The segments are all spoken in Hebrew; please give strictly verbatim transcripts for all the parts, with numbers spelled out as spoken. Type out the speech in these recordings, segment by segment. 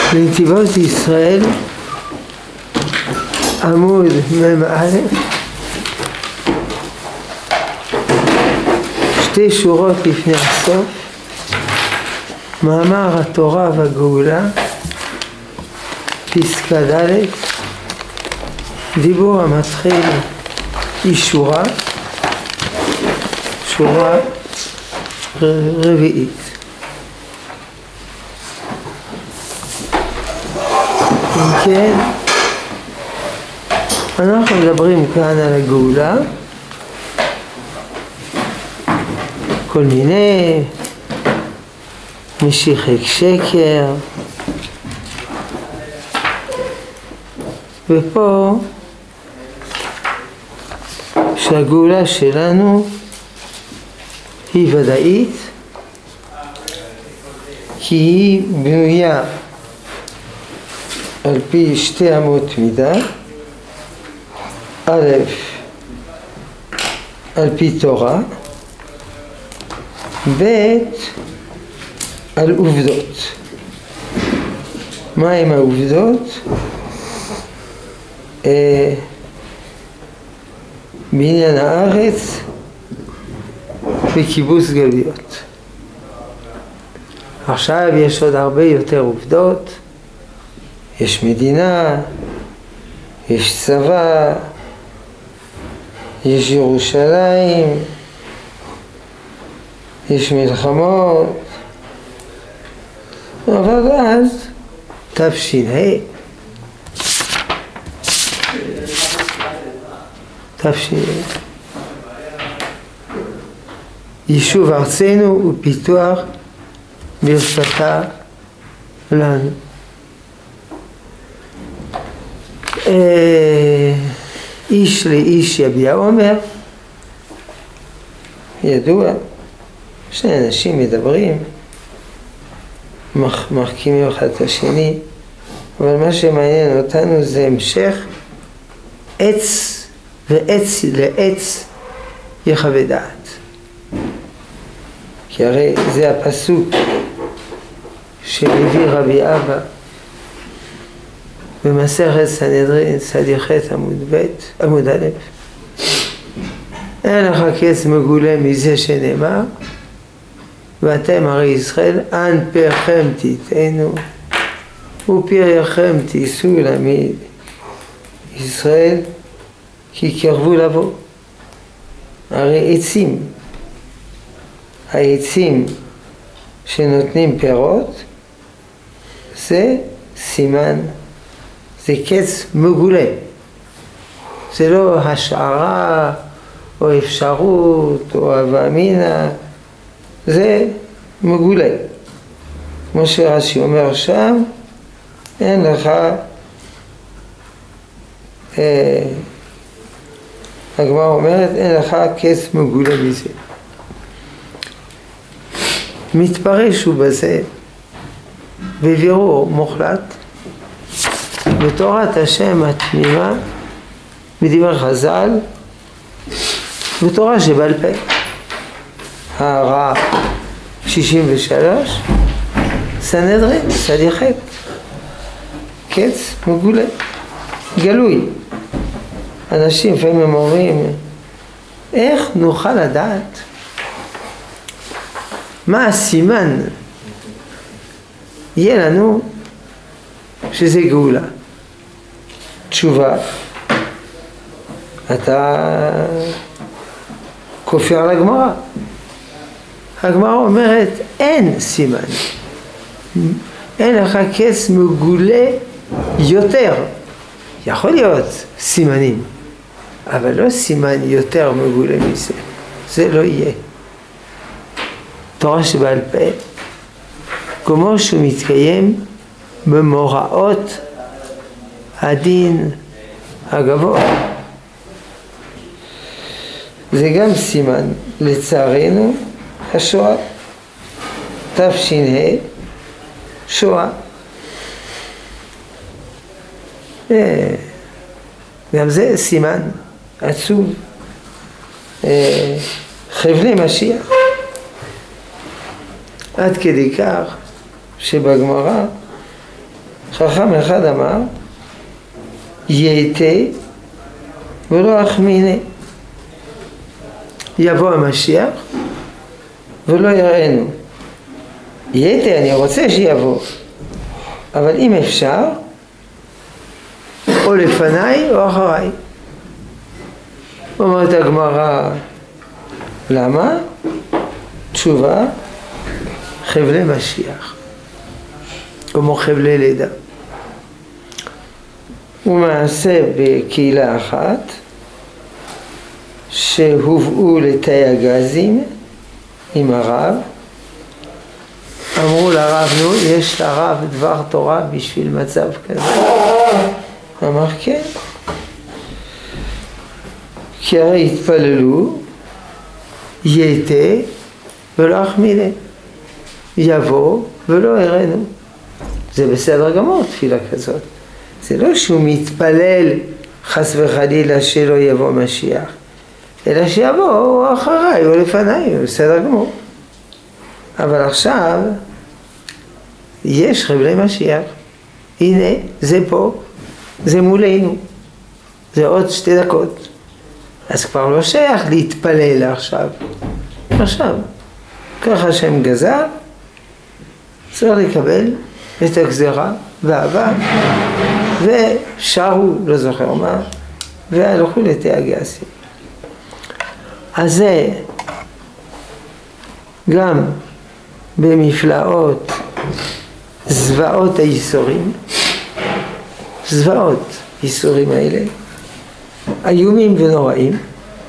לנתיבות ישראל, עמוד מ"א, שתי שורות לפני הסוף, מאמר התורה והגאולה, פסקה ד', דיבור המתחיל אישורה, שורה רביעית. אם כן, אנחנו מדברים כאן על הגאולה, כל מיני משיחי שקר, ופה שהגאולה שלנו היא ודאית, כי היא בנויה על פי שתי אמות מידה, א', על פי תורה, ב', על עובדות. מה הם העובדות? אה, בעניין הארץ וקיבוץ גלויות. עכשיו יש עוד הרבה יותר עובדות, יש מדינה, יש צבא, יש ירושלים, יש מלחמות, אבל אז תש"ה, תש"ה, יישוב ארצנו ופיתוח ברצתה לנו. איש לאיש יביע אומר, ידוע, שני אנשים מדברים, מחכימים אחד את השני, אבל מה שמעניין אותנו זה המשך עץ ועץ לעץ יחווה דעת. כי הרי זה הפסוק שמביא רבי אבא במסכת סנהדרין צדיח עמוד ב' עמוד א', אין לך קץ מגולה מזה שנאמר, ואתם הרי ישראל אן פרחם תיתנו ופרייכם תישאו להעמיד ישראל, כי קרבו לבוא. הרי עצים, העצים שנותנים פירות זה סימן, זה קץ מגולה, זה לא השערה או אפשרות או הווה אמינא, זה מגולה. כמו שרש"י אומר שם, אין לך, אה, הגמרא אומרת, אין לך קץ מגולה מזה. מתפרש הוא בזה בבירור מוחלט בתורת השם התמימה, בדברי חז"ל, בתורה שבעל פה. הערה שישים ושלוש, סנהדרין צדיח קץ מגולה, גלוי. אנשים לפעמים אומרים, איך נוכל לדעת מה הסימן יהיה לנו שזה גאולה? תשובה, אתה כופר על הגמרא. הגמרא אומרת אין סימן, אין לך קץ מגולה יותר. יכול להיות סימנים, אבל לא סימן יותר מגולה מזה, זה לא יהיה. תורה שבעל פה, כמו שהוא מתקיים במוראות הדין הגבוה. זה גם סימן, לצערנו, השואה, תש"ה, שואה. גם זה סימן עצוב, חבלי משיח. עד כדי כך שבגמרא חכם אחד אמר, יתה ולא אחמינה. יבוא המשיח ולא יראינו. יתה, אני רוצה שיבוא, אבל אם אפשר, או לפניי או אחריי. אומרת הגמרא, למה? תשובה, חבלי משיח, כמו חבלי לידה. ומעשה בקהילה אחת, שהובאו לתאי הגזים עם הרב, אמרו לרב, נו, יש לרב דבר תורה בשביל מצב כזה? אמר כן, כי הרי התפללו, יתה ולא אחמינה, יבוא ולא יראינו. זה בסדר גמור תפילה כזאת. זה לא שהוא מתפלל חס וחלילה שלא יבוא משיח, אלא שיבוא אחריי או לפניי, בסדר גמור. אבל עכשיו יש חבלי משיח, הנה זה פה, זה מולנו, זה עוד שתי דקות. אז כבר לא שייך להתפלל עכשיו. עכשיו, ככה השם גזר, צריך לקבל את הגזרה והאהבה, ושרו, לא זוכר מה, והלכו לתאי הגזים. אז זה גם במפלאות זוועות הייסורים, זוועות ייסורים האלה, איומים ונוראים,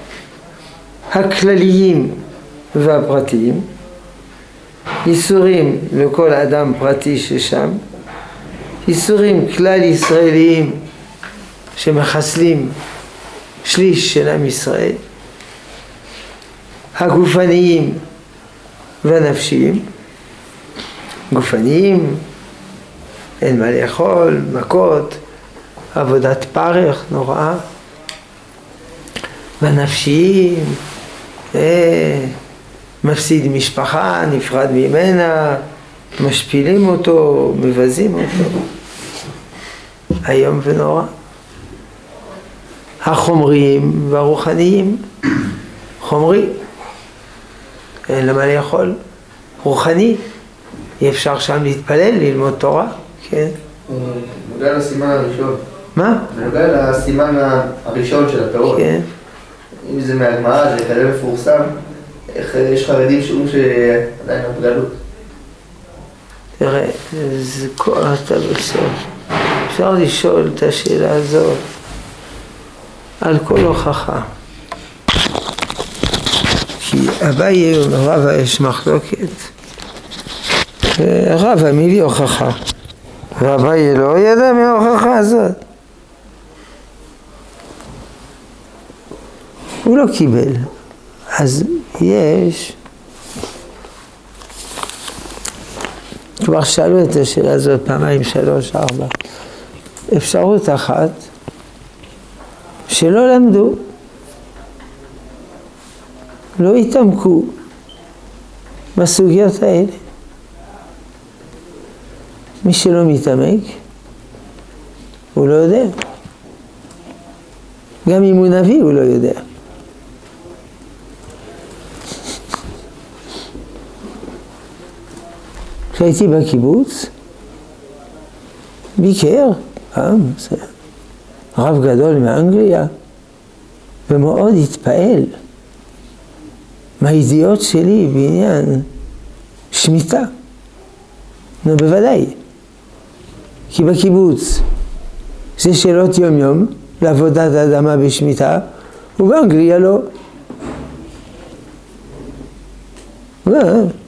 הכלליים והפרטיים, ייסורים לכל אדם פרטי ששם, ייסורים כלל ישראליים שמחסלים שליש של עם ישראל, הגופניים והנפשיים. גופניים, אין מה לאכול, מכות, עבודת פרך נוראה. והנפשיים, אה, מפסיד משפחה, נפרד ממנה, משפילים אותו, מבזים אותו. היום ונורא. החומריים והרוחניים, חומרי, אין למה לאכול, רוחני, אי אפשר שם להתפלל, ללמוד תורה, כן? בנוגע לסימן הראשון. מה? בנוגע לסימן הראשון של הפירות. כן. אם זה מהגמרא, זה כזה מפורסם, איך יש חרדים שאומרים שעדיין בגלות? תראה, זה כל אתה בסוף. אפשר לשאול את השאלה הזאת על כל הוכחה. כי אביי רבא יש מחלוקת. רבא מביא הוכחה. ואביי לא ידע מההוכחה הזאת. הוא לא קיבל. אז יש, כבר שאלו את השאלה הזאת פעמיים, שלוש, ארבע. אפשרות אחת, שלא למדו, לא התעמקו בסוגיות האלה. מי שלא מתעמק, הוא לא יודע. גם אם הוא נביא, הוא לא יודע. כשהייתי בקיבוץ, ביקר, פעם, רב גדול מאנגליה, ומאוד התפעל מהידיעות שלי בעניין שמיטה. נו, בוודאי. כי בקיבוץ זה שאלות יום יום, לעבודת האדמה בשמיטה, ובאנגליה לא. מה?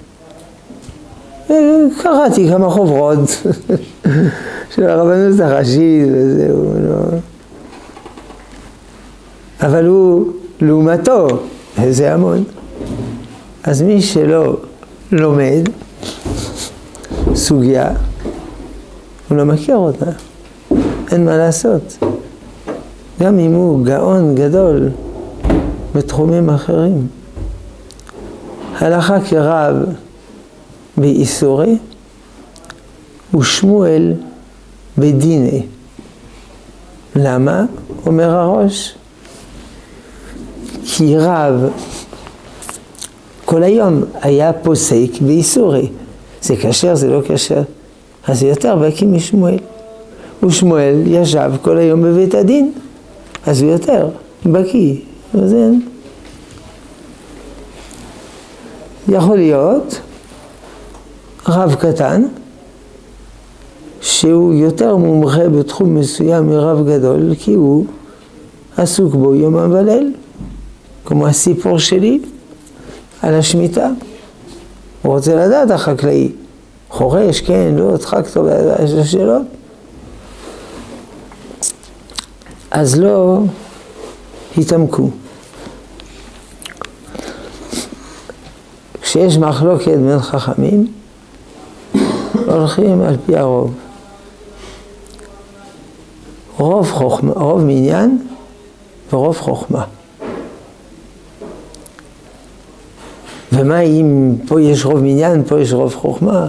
קראתי כמה חוברות של הרבנות הראשית וזהו, לא. אבל הוא, לעומתו, זה המון. אז מי שלא לומד סוגיה, הוא לא מכיר אותה. אין מה לעשות. גם אם הוא גאון גדול בתחומים אחרים. הלכה כרב באיסורי, ושמואל בדיני. למה? אומר הראש. כי רב כל היום היה פוסק באיסורי. זה כשר, זה לא כשר. אז זה יותר בקי משמואל. ושמואל ישב כל היום בבית הדין. אז הוא יותר בקי. אז אין. יכול להיות רב קטן, שהוא יותר מומחה בתחום מסוים מרב גדול, כי הוא עסוק בו יומם וליל, כמו הסיפור שלי על השמיטה. הוא רוצה לדעת החקלאי, חורש, כן, לא, טרקטור, יש לו שאלות. אז לא התעמקו. כשיש מחלוקת בין חכמים, הולכים על פי הרוב. רוב חוכמה, רוב מניין ורוב חוכמה. ומה אם פה יש רוב מניין, פה יש רוב חוכמה?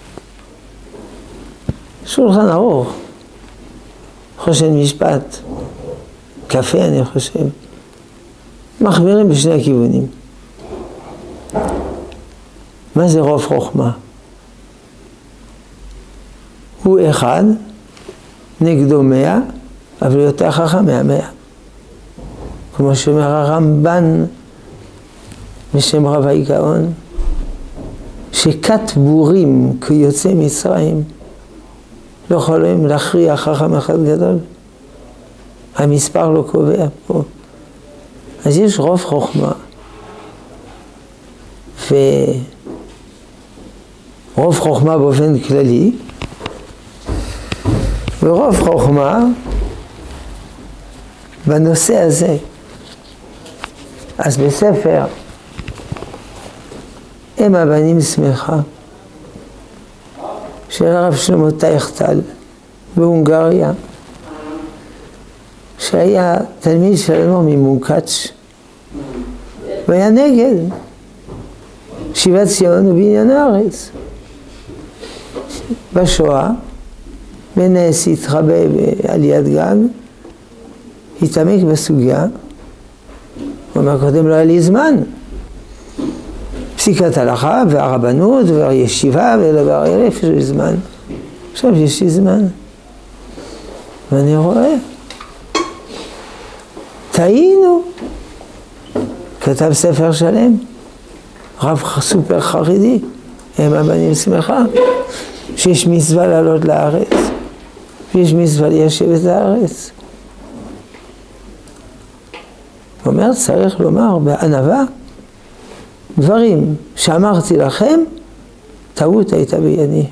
שולחן ערוך, חושן משפט, קפה אני חושב, מחבירים בשני הכיוונים. מה זה רוב חוכמה? הוא אחד, נגדו מאה, אבל יותר חכם מהמאה. כמו שאומר הרמב"ן בשם רב ההיגאון, שכת בורים כיוצא מצרים לא יכולים להכריע חכם אחד גדול. המספר לא קובע פה. אז יש רוב חוכמה. ורוב חוכמה באופן כללי, ורוב חוכמה בנושא הזה. אז בספר אם הבנים שמחה של הרב שלמה טייכטל בהונגריה, שהיה תלמיד שלנו ממונקץ' והיה נגד שיבת ציון ובניין הארץ. בשואה בנס התחבא בעליית גג, התעמק בסוגיה, הוא אומר קודם לא היה לי זמן, פסיקת הלכה והרבנות והישיבה ולבר אלף יש לי זמן, עכשיו יש לי זמן ואני רואה טעינו, כתב ספר שלם, רב סופר חרדי, הם הבנים שמחה, שיש מצווה לעלות לארץ, ויש מצווה ליישב את הארץ. הוא אומר, צריך לומר בענווה, דברים שאמרתי לכם, טעות הייתה בידי.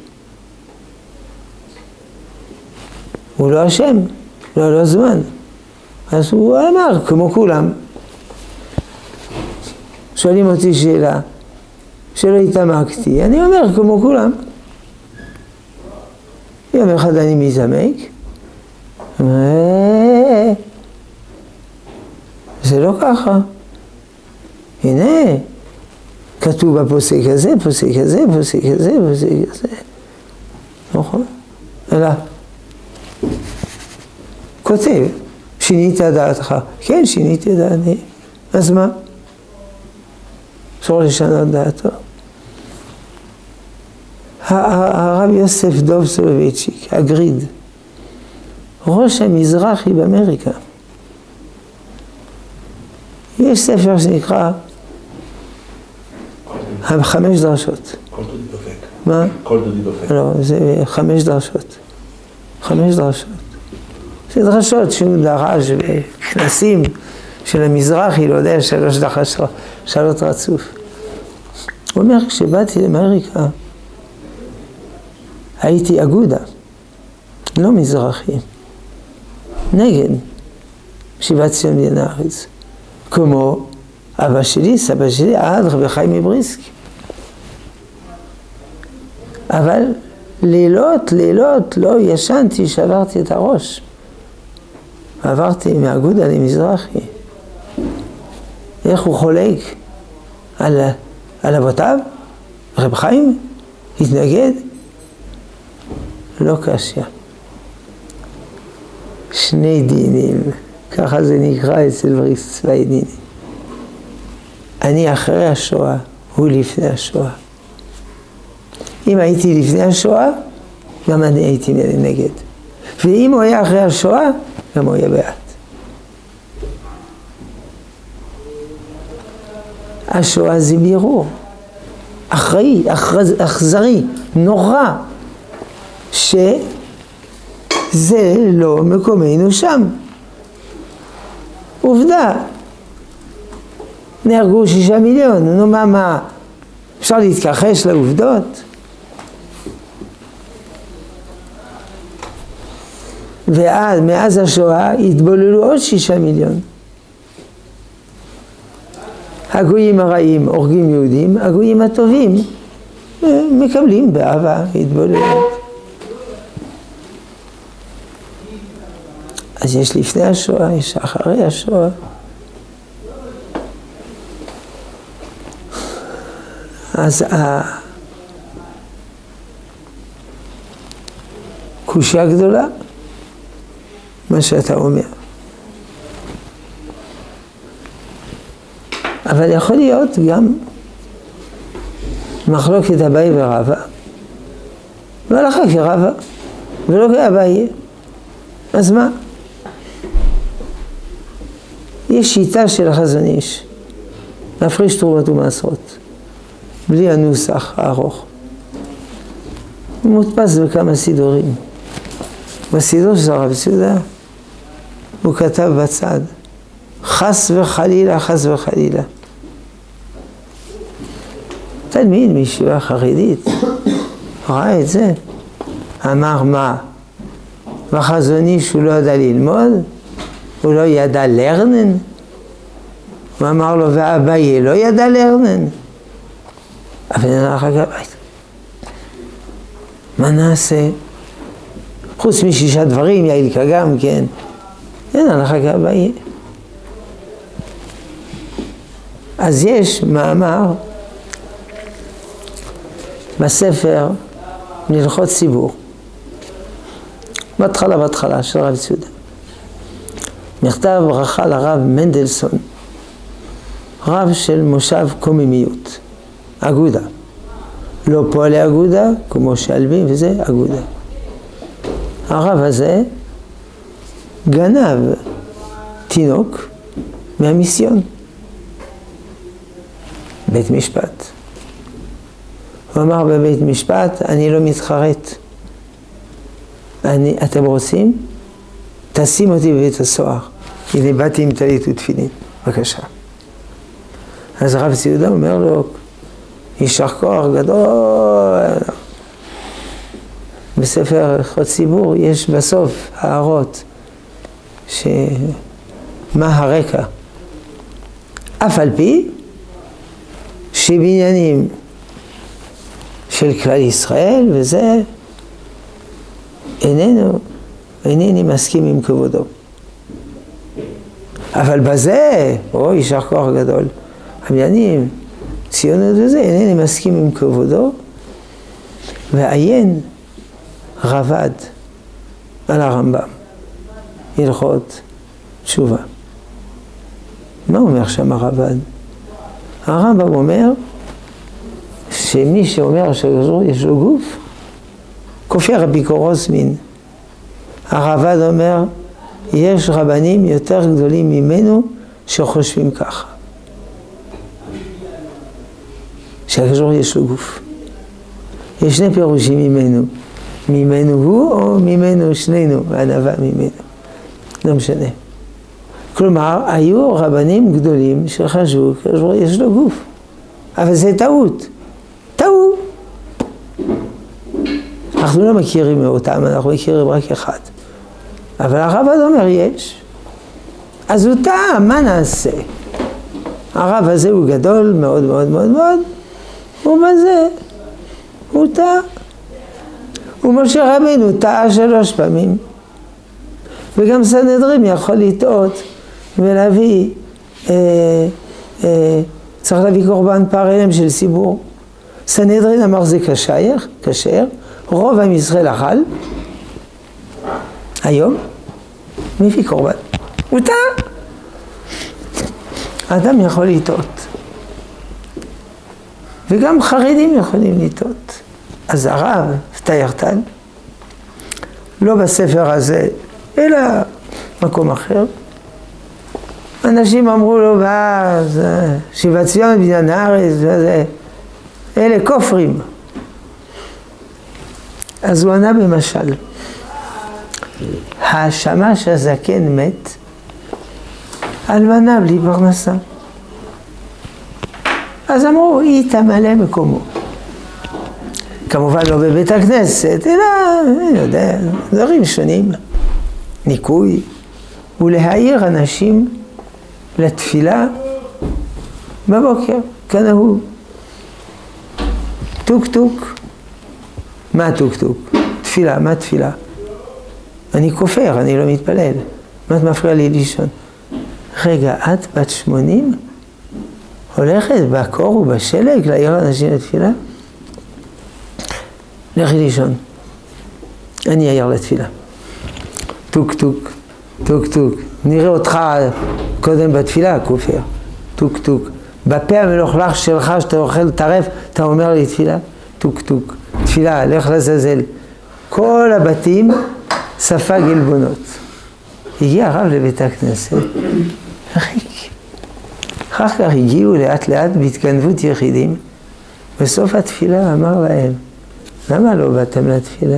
הוא לא אשם, לא לא זמן. אז הוא אמר, כמו כולם. שואלים אותי שאלה, שלא התעמקתי, אני אומר, כמו כולם. יום אחד אני מתעמק, זה לא ככה. הנה, כתוב בפוסק הזה, פוסק הזה, פוסק הזה, פוסק הזה. נכון? אלא, כותב, שינית דעתך. כן, שיניתי דעתי. אז מה? אסור לשנות דעתו. הרב יוסף דוב סולובייצ'יק, הגריד, ראש המזרחי באמריקה. יש ספר שנקרא חמש דרשות. כל דודי דופק. מה? כל דודי דופק. לא, זה חמש דרשות. חמש דרשות. זה דרשות שהוא דרש בכנסים של המזרחי, לא יודע, שלוש דרשות, שלוש רצוף. הוא אומר, כשבאתי לאמריקה, הייתי אגודה, לא מזרחי, נגד שיבת ציון בניין הארץ, כמו אבא שלי, סבא שלי, עד רבי חיים מבריסק. אבל לילות, לילות, לא ישנתי, שברתי את הראש. עברתי מאגודה למזרחי. איך הוא חולק על, על אבותיו? רבי חיים התנגד? לא קשיא. שני דינים, ככה זה נקרא אצל בריס צווי דינים. אני אחרי השואה, הוא לפני השואה. אם הייתי לפני השואה, גם אני הייתי נגד. ואם הוא היה אחרי השואה, גם הוא היה בעד. השואה זה בירור. אחראי, אכזרי, נורא, שזה לא מקומנו שם. עובדה. נהרגו שישה מיליון, נו מה, מה, אפשר להתכחש לעובדות? ואז, מאז השואה, התבוללו עוד שישה מיליון. הגויים הרעים הורגים יהודים, הגויים הטובים מקבלים באהבה התבוללות. אז יש לפני השואה, יש אחרי השואה. אז הקושיה גדולה, מה שאתה אומר. אבל יכול להיות גם מחלוקת אביי ורבא. לא הלכה כרבא, ולא כאביי. אז מה? יש שיטה של החזון איש, להפריש תרומות ומעשרות, בלי הנוסח הארוך. הוא מודפס בכמה סידורים. בסידור של הרב ציודה, הוא כתב בצד, חס וחלילה, חס וחלילה. תלמיד מישיבה חרדית, ראה את זה, אמר מה? בחזון איש הוא לא ידע ללמוד, הוא לא ידע לרנן, הוא אמר לו, ואביי לא ידע לרנן. אבל אין הלכה כבית. מה נעשה? חוץ משישה דברים, יעילקה גם, כן. אין הלכה כאביי. אז יש מאמר בספר מלכות ציבור. בהתחלה, בהתחלה, של הרב ציודה. מכתב ברכה לרב מנדלסון, רב של מושב קוממיות, אגודה. לא פועלי אגודה, כמו שלבים וזה, אגודה. הרב הזה גנב תינוק מהמיסיון. בית משפט. הוא אמר בבית משפט, אני לא מתחרט. אני, אתם רוצים? תשים אותי בבית הסוהר. הנה באתי עם טלית ותפילין. בבקשה. אז הרב ציודה אומר לו, יישר כוח גדול. בספר הלכות ציבור יש בסוף הערות שמה הרקע. אף על פי שבעניינים של כלל ישראל וזה איננו, אינני מסכים עם כבודו. אבל בזה, או יישר כוח גדול, הבניינים, ציונות וזה, אינני מסכים עם כבודו, ועיין רבד על הרמב"ם, הלכות תשובה. מה אומר שם הרבד? הרמב"ם אומר שמי שאומר שיש לו גוף, כופר אפיקורוס מין. הרבד אומר, יש רבנים יותר גדולים ממנו שחושבים ככה. שהקדוש יש לו גוף. יש שני פירושים ממנו. ממנו הוא או ממנו שנינו, הענווה ממנו. לא משנה. כלומר, היו רבנים גדולים שחשבו שהקדוש יש לו גוף. אבל זה טעות. טעות. אנחנו לא מכירים אותם, אנחנו מכירים רק אחד. אבל הרב אומר יש. אז הוא טעה, מה נעשה? הרב הזה הוא גדול מאוד מאוד מאוד מאוד, ובזה הוא טעה. ומשה רבינו טעה שלוש פעמים. וגם סנהדרין יכול לטעות ולהביא, אה, אה, צריך להביא קורבן פעריהם של ציבור. סנהדרין אמר זה כשר, כשר, רוב עם ישראל אכל, היום, מביא קורבן. מותר. האדם יכול לטעות. וגם חרדים יכולים לטעות. אז הרב, פטיירטן, לא בספר הזה, אלא מקום אחר. אנשים אמרו לו, שיבת ציון בניין הארץ, אלה כופרים. אז הוא ענה במשל, השמש הזקן מת, אלמנה בלי פרנסה. אז אמרו, היא תמלא מקומו. כמובן לא בבית הכנסת, אלא, אני יודע, דברים שונים, ניקוי, ולהעיר אנשים לתפילה בבוקר, כנהוג. טוק טוק. מה טוק טוק? תפילה, מה תפילה? אני כופר, אני לא מתפלל. מה את מפריע לי לישון? רגע, את בת שמונים? הולכת בקור ובשלג להעיר אנשים לתפילה? לכי לישון. אני אעיר לתפילה. טוק טוק, טוק טוק. נראה אותך קודם בתפילה, כופר. טוק טוק. בפה המלוכלך שלך שאתה אוכל טרף, אתה אומר לי תפילה? טוק טוק. תפילה, לך לזזל. כל הבתים ספג עלבונות. הגיע הרב לבית הכנסת, וחיק. אחר כך הגיעו לאט לאט בהתגנבות יחידים. בסוף התפילה אמר להם, למה לא באתם לתפילה?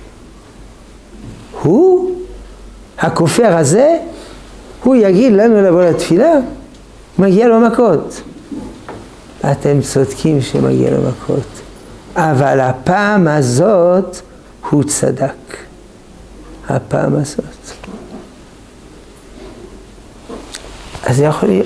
הוא, הכופר הזה, הוא יגיד לנו לבוא לתפילה, מגיע לו מכות. אתם צודקים שמגיע לו מכות, אבל הפעם הזאת הוא צדק. הפעם הזאת. אז יכול להיות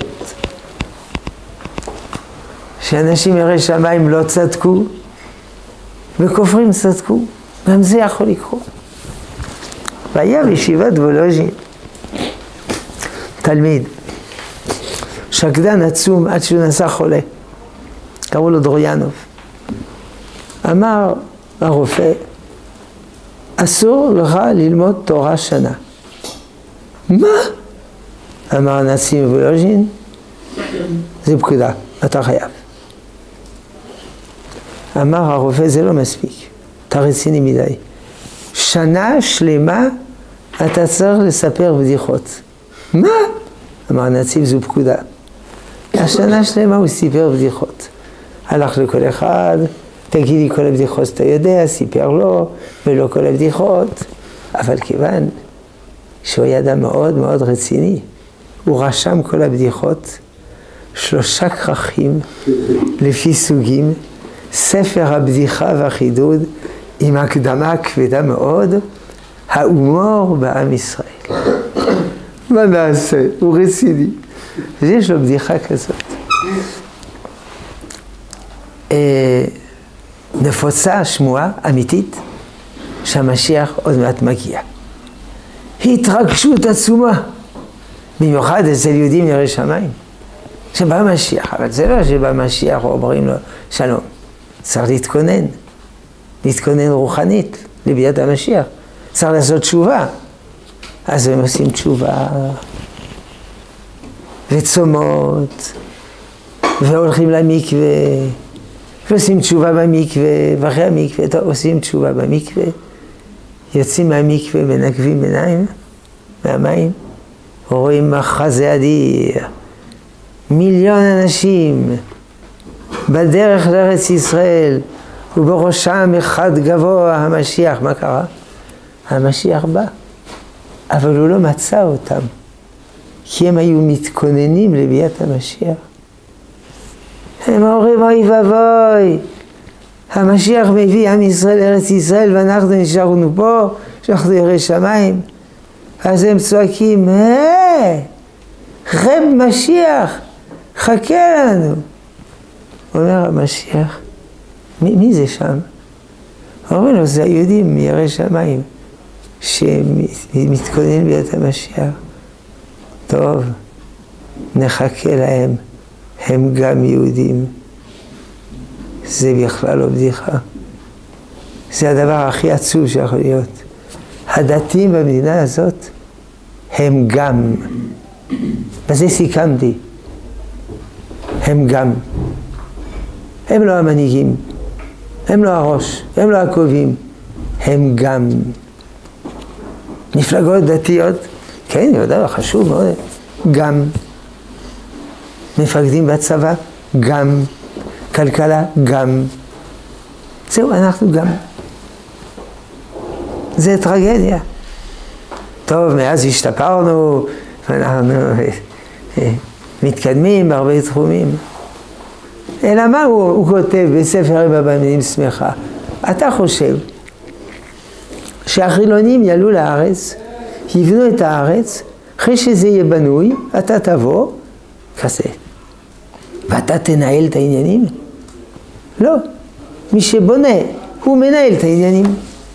שאנשים יראי שמיים לא צדקו, וכופרים צדקו. גם זה יכול לקרות. והיה בישיבת וולוז'ין תלמיד, שקדן עצום עד שהוא נסע חולה. קראו לו דרויאנוב. אמר הרופא, אסור לך ללמוד תורה שנה. מה? אמר הנשיא וולוז'ין, זה פקודה, אתה חייב. אמר הרופא, זה לא מספיק, אתה רציני מדי. שנה שלמה אתה צריך לספר בדיחות. מה? אמר הנציב, זו פקודה. השנה שלמה הוא סיפר בדיחות. הלך לכל אחד, תגידי כל הבדיחות שאתה יודע, סיפר לו, ולא כל הבדיחות. אבל כיוון שהוא היה אדם מאוד מאוד רציני, הוא רשם כל הבדיחות, שלושה כרכים לפי סוגים, ספר הבדיחה והחידוד, עם הקדמה כבדה מאוד, ההומור בעם ישראל. מה נעשה? הוא רציני. ויש לו בדיחה כזאת. נפוצה שמועה אמיתית שהמשיח עוד מעט מגיע. התרגשות עצומה, במיוחד אצל יהודים יראי שמיים, שבא משיח, אבל זה לא שבא משיח אומרים לו שלום, צריך להתכונן, להתכונן רוחנית לביאת המשיח, צריך לעשות תשובה. אז הם עושים תשובה וצומות והולכים למקווה ועושים תשובה במקווה, ואחרי המקווה עושים תשובה במקווה, יוצאים מהמקווה ונקבים עיניים מהמים, רואים מחזה אדיר, מיליון אנשים בדרך לארץ ישראל, ובראשם אחד גבוה, המשיח. מה קרה? המשיח בא, אבל הוא לא מצא אותם, כי הם היו מתכוננים לביאת המשיח. הם אומרים, אוי ואבוי, המשיח מביא עם ישראל לארץ ישראל, ואנחנו נשארנו פה, שאנחנו יראי שמיים. אז הם צועקים, אה, רב משיח, חכה לנו. אומר המשיח, מי, מי זה שם? אומרים לו, זה היהודים מיראי שמיים, שמתכוננים לביאת המשיח. טוב, נחכה להם. הם גם יהודים. זה בכלל לא בדיחה. זה הדבר הכי עצוב שיכול להיות. הדתיים במדינה הזאת הם גם. בזה סיכמתי. הם גם. הם לא המנהיגים, הם לא הראש, הם לא הקובעים, הם גם. מפלגות דתיות, כן, יודע, חשוב מאוד, גם. מפקדים בצבא, גם. כלכלה, גם. זהו, אנחנו גם. זה טרגדיה. טוב, מאז השתפרנו, אנחנו מתקדמים בהרבה תחומים. אלא מה הוא, הוא כותב בספר בבנים שמחה? אתה חושב שהחילונים יעלו לארץ, יבנו את הארץ, אחרי שזה יהיה בנוי, אתה תבוא, כזה. ואתה תנהל את העניינים? לא. מי שבונה, הוא מנהל את העניינים.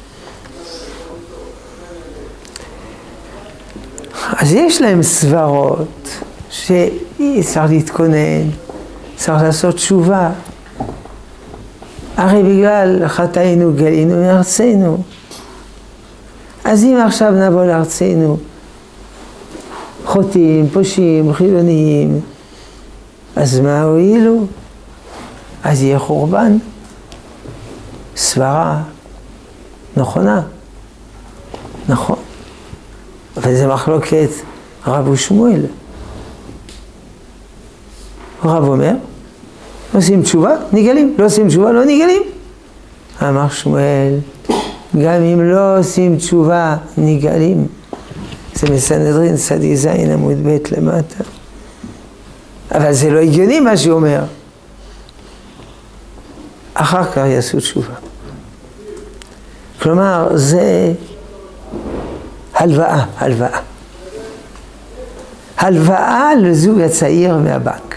אז יש להם סברות שאי-אפשר להתכונן, צריך לעשות תשובה. הרי בגלל חטאינו גלינו מארצנו. אז אם עכשיו נבוא לארצנו, חוטאים, פושעים, חילוניים, אז מה הועילו? אז יהיה חורבן. סברה נכונה. נכון. אבל זה מחלוקת רב ושמואל. רב אומר, עושים תשובה, נגלים. לא עושים תשובה, לא נגלים. אמר שמואל, גם אם לא עושים תשובה, נגלים. זה מסנהדרין צדי זין עמוד ב' למטה. אבל זה לא הגיוני מה שהוא אומר. אחר כך יעשו תשובה. כלומר, זה הלוואה, הלוואה. הלוואה לזוג הצעיר מהבנק.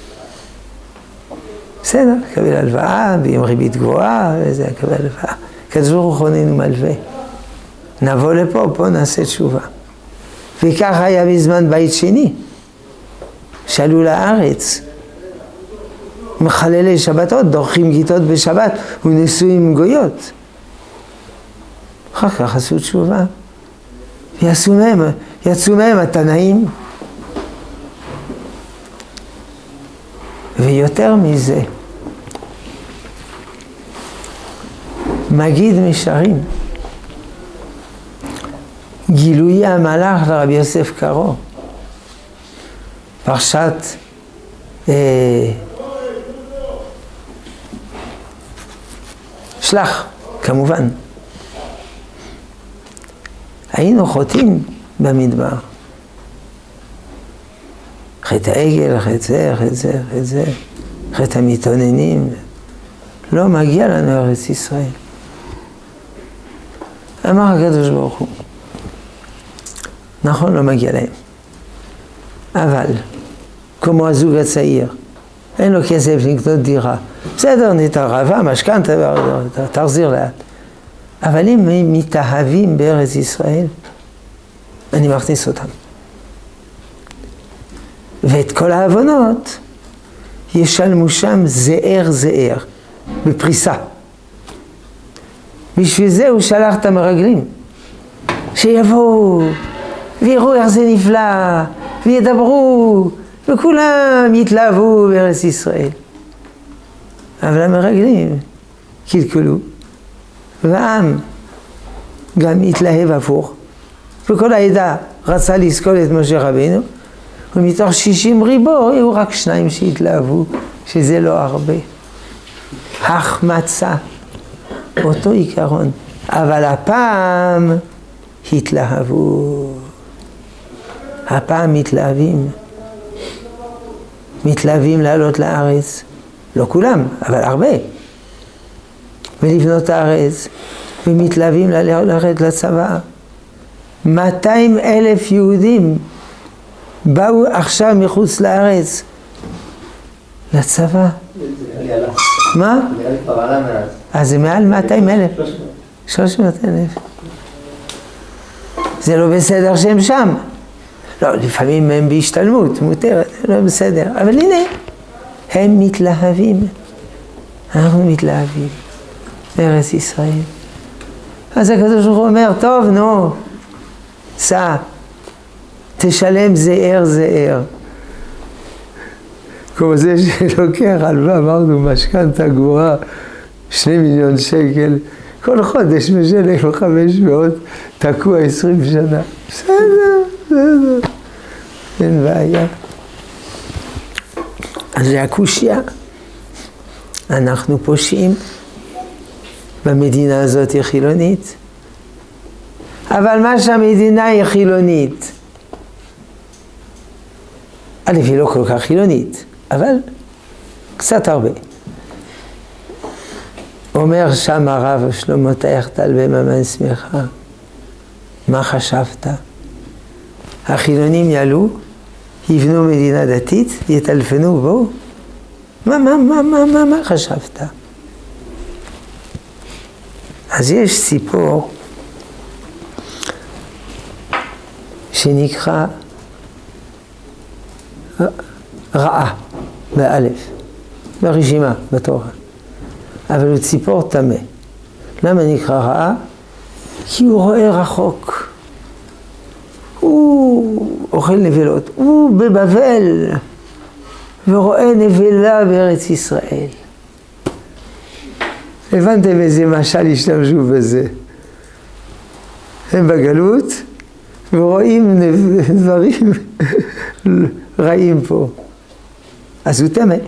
בסדר, קבל הלוואה, ועם ריבית גבוהה, וזה קבל הלוואה. כדור רוחוננו מלווה. נבוא לפה, פה נעשה תשובה. וככה היה בזמן בית שני. שעלו לארץ. מחללי שבתות, דורכים גיטות בשבת, וניסו עם גויות. אחר כך עשו תשובה. ויעשו מהם, יצאו מהם התנאים. ויותר מזה, מגיד משרים, גילוי המלאך לרבי יוסף קארו, פרשת אה, שלח, כמובן. היינו חוטאים במדבר. חטא העגל, חטא זה, חטא זה, חטא זה, חטא המתאוננים. לא מגיע לנו ארץ ישראל. אמר הקדוש ברוך הוא, נכון, לא מגיע להם. אבל, כמו הזוג הצעיר, אין לו כסף לקנות דירה. בסדר, נתערבה, משכנתה, תחזיר לאט. אבל אם הם מתאהבים בארץ ישראל, אני מכניס אותם. ואת כל העוונות ישלמו שם זער זער, בפריסה. בשביל זה הוא שלח את המרגלים, שיבואו ויראו איך זה נפלא, וידברו, וכולם יתלהבו בארץ ישראל. אבל המרגלים קלקלו, והעם גם התלהב הפוך, וכל העדה רצה לזכול את משה רבינו, ומתוך שישים ריבו היו רק שניים שהתלהבו, שזה לא הרבה. החמצה, אותו עיקרון, אבל הפעם התלהבו. הפעם מתלהבים. מתלהבים לעלות לארץ, לא כולם, אבל הרבה. ולבנות הארץ, ומתלהבים ללכת לצבא. מאתיים אלף יהודים באו עכשיו מחוץ לארץ לצבא. מה? אז זה מעל מאתיים אלף. שלוש מאות אלף. זה לא בסדר שהם שם. לא, לפעמים הם בהשתלמות, מותרת, לא בסדר. אבל הנה, הם מתלהבים. אנחנו מתלהבים. בארץ ישראל. אז הקדוש ברוך הוא אומר, טוב, נו, סע. תשלם זהר זהר. כמו זה שלוקח הלוואה, אמרנו, משכנתא גבוהה, שני מיליון שקל, כל חודש משלם חמש מאות, תקוע עשרים שנה. בסדר, בסדר, אין בעיה. אז זה הקושיה. אנחנו פושעים, במדינה הזאת היא חילונית. אבל מה שהמדינה היא חילונית, א' היא לא כל כך חילונית, אבל קצת הרבה. אומר שם הרב שלמה טייכטל בממן שמחה, מה חשבת? החילונים יעלו, יבנו מדינה דתית, יטלפנו בו? מה, מה, מה, מה, מה, מה חשבת? אז יש סיפור שנקרא רעה, באלף, ברשימה, בתורה. אבל הוא ציפור תמה. למה נקרא רעה? כי הוא רואה רחוק. הוא אוכל נבלות. הוא בבבל, ורואה נבלה בארץ ישראל. הבנתם איזה משל השתמשו בזה? הם בגלות, ורואים דברים רעים פה. אז הוא תמה.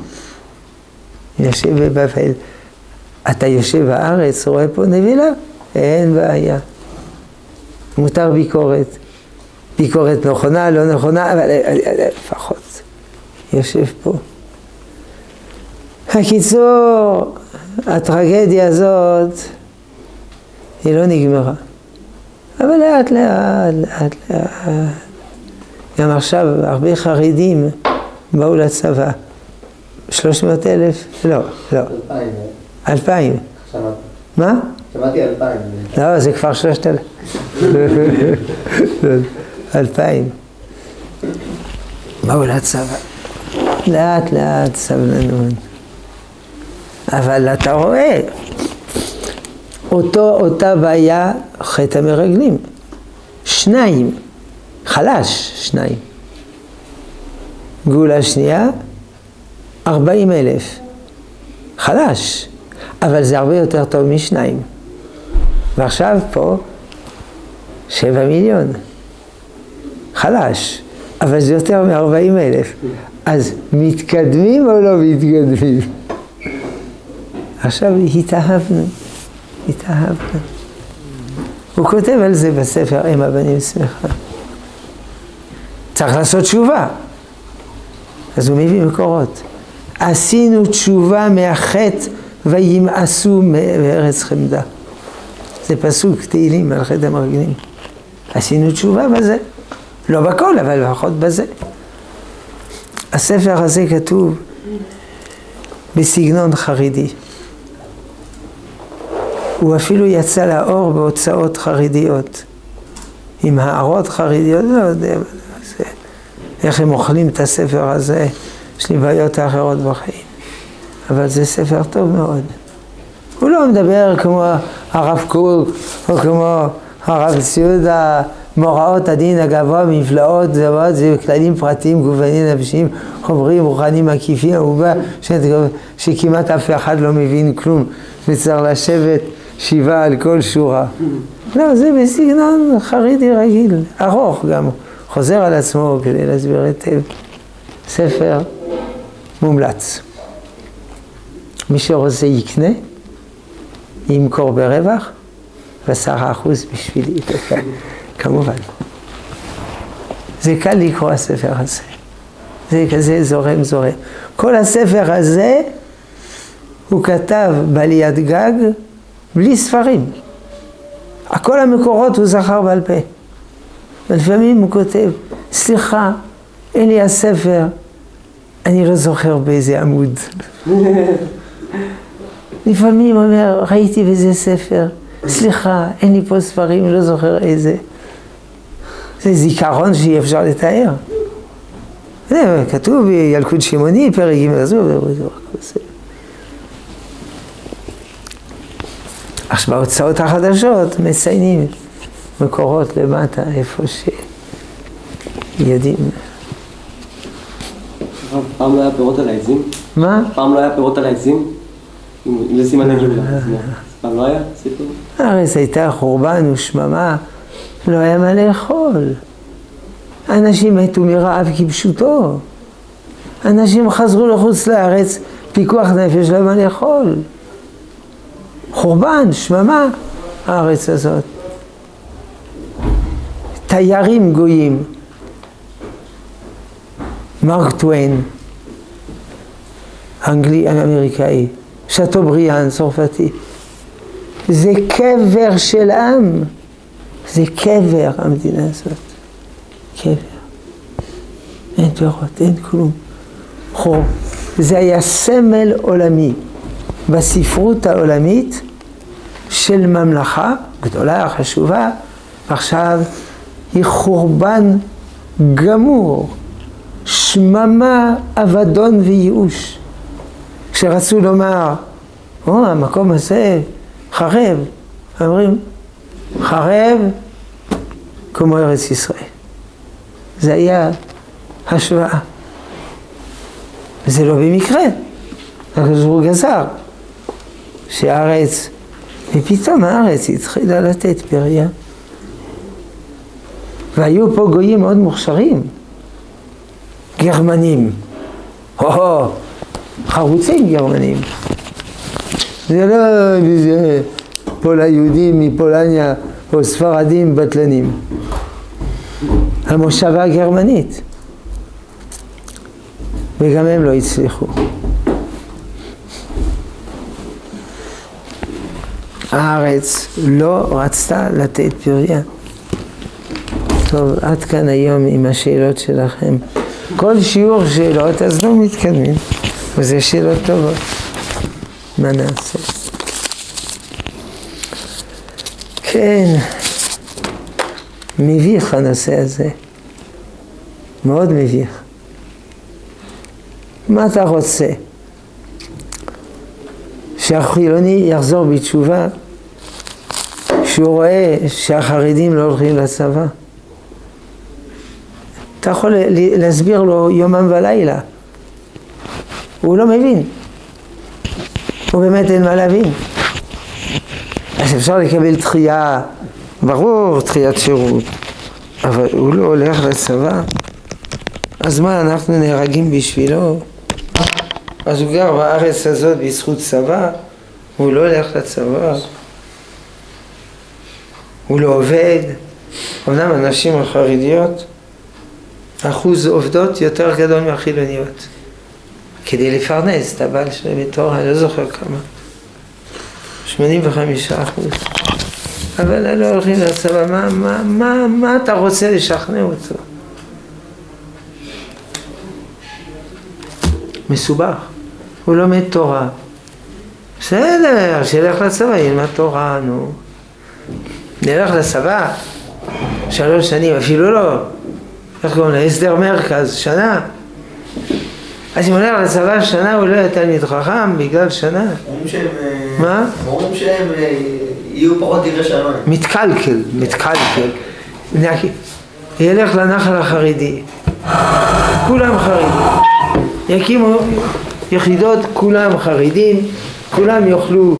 יושב בבבל. אתה יושב בארץ, רואה פה נבילה? אין בעיה. מותר ביקורת. ביקורת נכונה, לא נכונה, אבל לפחות יושב פה. הקיצור, הטרגדיה הזאת היא לא נגמרה. אבל לאט לאט, לאט לאט. גם עכשיו הרבה חרדים באו לצבא. שלוש מאות אלף? לא, לא. אלפיים. אלפיים. שמעתי. מה? שמעתי אלפיים. לא, זה כבר שלושת אלף. אלפיים. באו לצבא. לאט לאט סבלנות. אבל אתה רואה, אותו, אותה בעיה חטא המרגלים. שניים. חלש, שניים. גאולה שנייה, ארבעים אלף. חלש, אבל זה הרבה יותר טוב משניים. ועכשיו פה, שבע מיליון. חלש, אבל זה יותר מארבעים אלף. אז מתקדמים או לא מתקדמים? עכשיו התאהבנו, התאהבנו. הוא כותב על זה בספר אם הבנים שמחה. צריך לעשות תשובה. אז הוא מביא מקורות. עשינו תשובה מהחטא וימאסו מארץ חמדה. זה פסוק תהילים על חטא המרגלים. עשינו תשובה בזה. לא בכל, אבל לפחות בזה. הספר הזה כתוב בסגנון חרדי. הוא אפילו יצא לאור בהוצאות חרדיות. עם הערות חרדיות, לא יודע, זה, איך הם אוכלים את הספר הזה, יש לי בעיות האחרות בחיים. אבל זה ספר טוב מאוד. הוא לא מדבר כמו הרב קוק, או כמו הרב ציודה, מוראות הדין הגבוה, מפלאות, זוות, זה כללים פרטיים, גוונים נפשיים, חומרים, רוחניים, מקיפים, אהובה, שכמעט אף אחד לא מבין כלום, וצריך לשבת שבעה על כל שורה. לא, זה בסגנון חרדי רגיל, ארוך גם, חוזר על עצמו כדי להסביר היטב. ספר מומלץ. מי שרוצה יקנה, ימכור ברווח, ועשרה אחוז בשבילי, כמובן. זה קל לקרוא הספר הזה. זה כזה זורם זורם. כל הספר הזה הוא כתב בעליית גג בלי ספרים. כל המקורות הוא זכר בעל פה. ולפעמים הוא כותב, סליחה, אין לי הספר, אני לא זוכר באיזה עמוד. לפעמים הוא אומר, ראיתי באיזה ספר, סליחה, אין לי פה ספרים, לא זוכר איזה. זה זיכרון שאי אפשר לתאר. זה כתוב בילקוט שמעוני, פרק ג' הזו, עכשיו בהוצאות החדשות מציינים מקורות למטה, איפה ש... יודעים. פעם לא היה פירות על העצים? מה? פעם לא היה פירות על העצים? אם זה סימן הגאולה. פעם לא היה סיפור? הארץ הייתה חורבן ושממה, לא היה מה לאכול. אנשים מתו מרעב כפשוטו. אנשים חזרו לחוץ לארץ, פיקוח נפש, לא היה מה לאכול. חורבן, שממה, הארץ הזאת. תיירים גויים. מרק טוויין, אנגלי, אמריקאי, שטובריאן, צרפתי. זה קבר של עם. זה קבר, המדינה הזאת. קבר. אין פירות, אין כלום. חור. זה היה סמל עולמי בספרות העולמית של ממלכה גדולה, חשובה, עכשיו היא חורבן גמור, שממה, אבדון וייאוש. כשרצו לומר, או, המקום הזה חרב, אומרים, חרב כמו ארץ ישראל. זה היה השוואה. וזה לא במקרה, הקדוש ברוך הוא גזר שהארץ, ופתאום הארץ התחילה לתת פריה. והיו פה גויים מאוד מוכשרים, גרמנים, הו, חרוצים גרמנים. זה לא זה פול היהודים מפולניה או ספרדים בטלנים. המושבה הגרמנית. וגם הם לא הצליחו. הארץ לא רצתה לתת פריה. טוב, עד כאן היום עם השאלות שלכם. כל שיעור שאלות, אז לא מתקדמים. וזה שאלות טובות. מה נעשה? כן, מביך הנושא הזה. מאוד מביך. מה אתה רוצה? שהחילוני יחזור בתשובה שהוא רואה שהחרדים לא הולכים לצבא? אתה יכול להסביר לו יומם ולילה. הוא לא מבין. הוא באמת אין מה להבין. אז אפשר לקבל דחייה, ברור, דחיית שירות, אבל הוא לא הולך לצבא. אז מה, אנחנו נהרגים בשבילו? אז הוא גר בארץ הזאת בזכות צבא, הוא לא הולך לצבא, הוא לא עובד. אמנם הנשים החרדיות, אחוז עובדות יותר גדול מהחילוניות, כדי לפרנס את הבעל שלהם בתור, אני לא זוכר כמה, שמונים וחמישה אחוז. אבל לא הולכים לצבא, מה, מה, מה, מה אתה רוצה לשכנע אותו? מסובך, הוא לומד תורה. בסדר, שילך לצבא, ילמד תורה, נו. נלך לצבא, שלוש שנים, אפילו לא. איך קוראים לה? הסדר מרכז, שנה. אז אם הולך לצבא שנה, הוא לא יהיה תלמיד חכם בגלל שנה. אומרים שהם... מה? אומרים שהם יהיו פחות דברי שמיים. מתקלקל, מתקלקל. ילך לנחל החרדי. כולם חרדים. יקימו יחידות, כולם חרדים, כולם יאכלו